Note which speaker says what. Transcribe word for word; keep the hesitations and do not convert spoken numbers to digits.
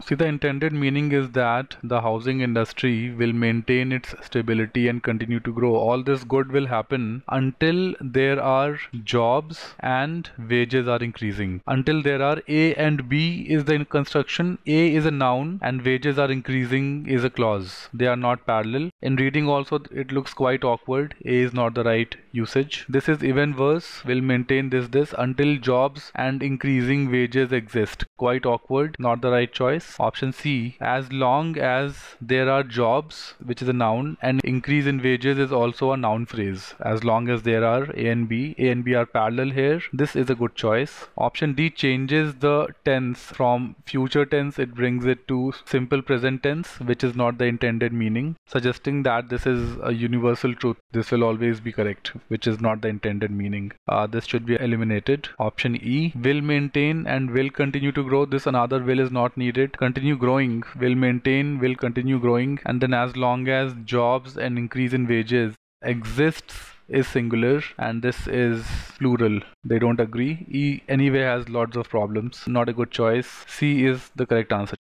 Speaker 1: See, the intended meaning is that the housing industry will maintain its stability and continue to grow. All this good will happen until there are jobs and wages are increasing. Until there are A and B is the construction, A is a noun and wages are increasing is a clause. They are not parallel. In reading also it looks quite awkward. A is not the right usage. This is even worse. Will maintain this this until jobs and increasing wages exist. Quite awkward, not the right choice. Option C, as long as there are jobs, which is a noun, and increase in wages is also a noun phrase. As long as there are A and B, A and B are parallel here, this is a good choice. Option D changes the tense from future tense, it brings it to simple present tense, which is not the intended meaning, suggesting that this is a universal truth. This will always be correct, which is not the intended meaning. Uh, this should be eliminated. Option E, will maintain and will continue to grow. This another will is not needed. Continue growing, will maintain, will continue growing, and then as long as jobs and increase in wages exists is singular and this is plural. They don't agree. E anyway has lots of problems. Not a good choice. C is the correct answer.